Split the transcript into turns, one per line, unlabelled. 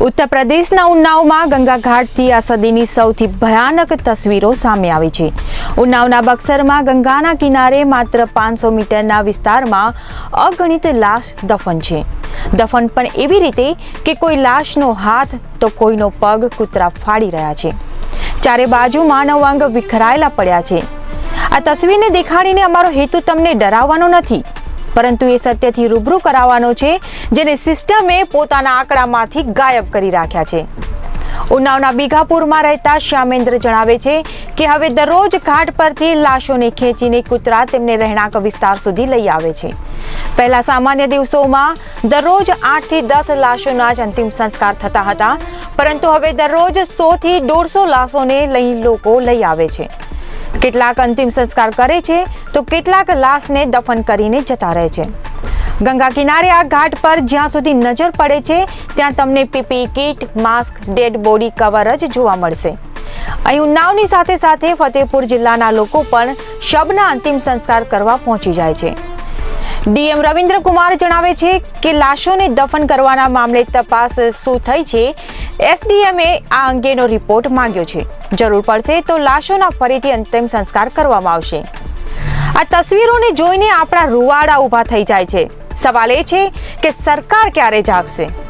ઉત્તર પ્રદેશના ઉન્નાવમાં ગંગા ઘાટથી આ સદીની સૌથી ભયાનક તસવીરો સામે આવી છે। ઉન્નાવના બક્સરમાં ગંગાના કિનારે માત્ર 500 મીટરના વિસ્તારમાં અગણિત લાશ દફન છે। દફન પણ એવી રીતે કે કોઈ લાશનો હાથ તો કોઈનો પગ કૂતરા ફાડી રહ્યા છે। ચારે બાજુ માનવ અંગ વિખરાયેલા પડ્યા છે। આ તસવીરને દેખાડીને અમારો હેતુ તમને ડરાવવાનો નથી, પરંતુ એ સત્યથી રૂબરૂ કરાવવાનો છે જેને સિસ્ટમે પોતાના આંકડામાંથી ગાયબ કરી રાખ્યા છે। ઉન્નાવના બીઘાપુરમાં રહેતા શ્યામેન્દ્ર જણાવે છે કે હવે દરરોજ ઘાટ પરથી લાશોને ખેંચીને કૂતરા તેમને રહેણાંક વિસ્તાર સુધી લઈ આવે છે। પહેલા સામાન્ય દિવસોમાં દરરોજ 8 થી 10 લાશોના જ અંતિમ સંસ્કાર થતા હતા, પરંતુ હવે દરરોજ 100 થી 150 લાશોને લોકો લઈ આવે છે। કેટલાક અંતિમ સંસ્કાર કરે છે તો કેટલાક લાશને દફન કરીને જતા રહે છે। ગંગા કિનારે આ ઘાટ પર જ્યાં સુધી નજર પડે છે ત્યાં તમને PPE kit, mask, dead body cover જ જોવા મળશે। અહીં ઉન્નાવની સાથે સાથે ફતેહપુર જિલ્લાના લોકો પણ શબના અંતિમ સંસ્કાર કરવા પહોંચી જાય છે। ડીએમ રવિન્દ્ર કુમાર જણાવે છે કે લાશોને દફન કરવાના મામલે તપાસ શું થઈ છે, એસડીએમએ આ અંગેનો રિપોર્ટ માંગ્યો છે। જરૂર પડશે તો લાશોના ફરીથી અંતિમ સંસ્કાર કરવામાં આવશે। આ તસવીરોને જોઈને આપણા રૂવાડા ઊભા થઈ જાય છે। સવાલ એ છે કે સરકાર ક્યારે જાગશે?